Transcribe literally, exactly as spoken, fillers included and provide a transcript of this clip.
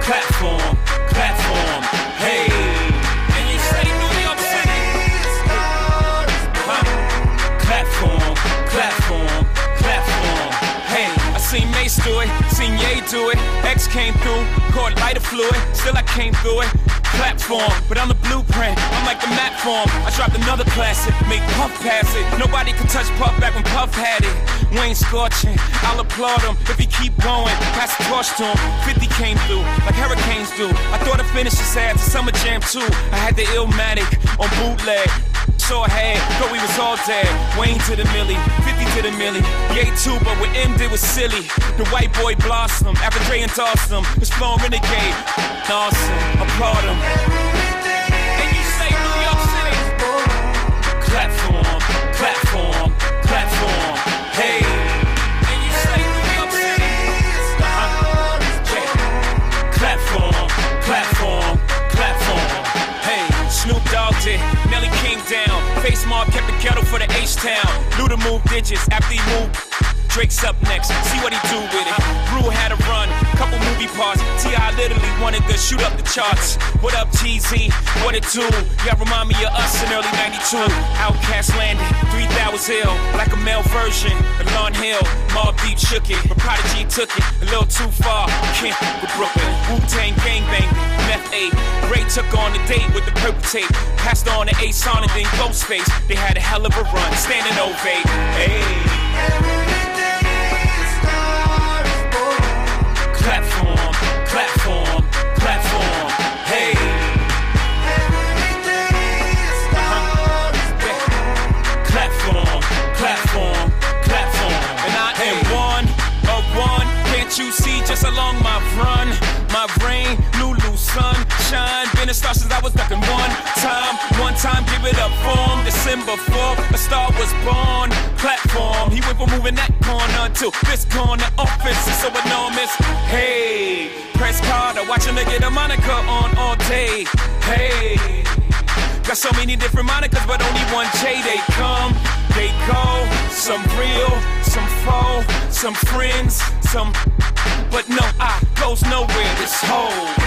platform, platform, hey. And you say New York City, huh? Platform, platform, platform, hey. I seen Mace do it, seen Ye do it. X came through, caught lighter fluid, still I came through it. Platform, but I'm the blueprint, I'm like the map form. I dropped another classic, make Puff pass it. Nobody could touch Puff back when Puff had it. Wayne scorching, I'll applaud him if he keep going. Pass the torch to him, fifty came through, like hurricanes do. I thought I finished his ass a Summer Jam too. I had the Illmatic on bootleg. Saw ahead, but we was all dead. Wayne to the milli, fifty to the milli. Ye too, but what M did was silly. The white boy blossom, after Dre endorsed him. Was flowing renegade, awesome, applaud him. And you say New York City, platform, platform, platform, hey. And you say New York City, uh-huh. Yeah. Platform, platform, platform, hey. Snoop Dogg did, Nelly came down. Face Mob kept the kettle for the H-Town. Luda moved digits after he moved. Drake's up next, see what he do with it. Rue had a run, couple movie parts. T I literally wanted to shoot up the charts. What up, T Z? What it do? Y'all remind me of us in early ninety-two. Outkast landed, three thousand ill, like a male version of Lauryn Hill. Mobb Deep shook it, but Prodigy took it a little too far. Can't with Brooklyn, Wu-Tang gangbang, Meth eight. Ray took on the date with the purple tape. Passed on to Ace on and then Ghostface. They had a hell of a run, standing ovate. Hey. Platform, platform, platform, hey. Uh-huh. Yeah. Platform, platform, platform. And I am one of one. Can't you see just along my run? My rain, Lulu, sunshine. Been a star since I was ducking one time. One time, give it up for him. December fourth, a star was born. Platform, he went from moving that corner to this corner. Office is so enormous. Hey, press Carter, watching her get a moniker on all day. Hey, got so many different monikers, but only one J. They come, they go. Some real, some faux, some friends, some. But no, I goes nowhere. This whole.